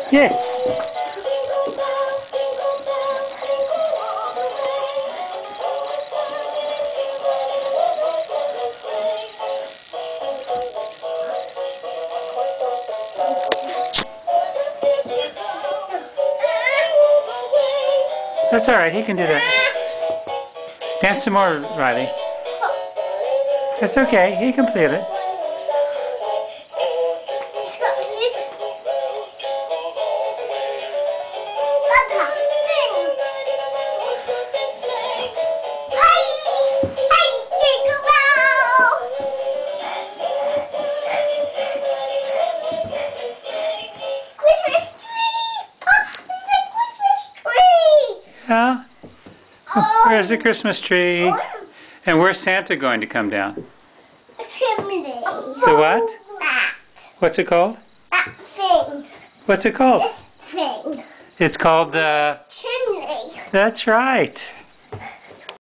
Yeah. That's all right. He can do that. Dance some more, Riley. That's okay. He can play it. Yeah. Where's the Christmas tree? And where's Santa going to come down? Chimney. The what? That. What's it called? That thing. What's it called? This thing. It's called the... Chimney. That's right.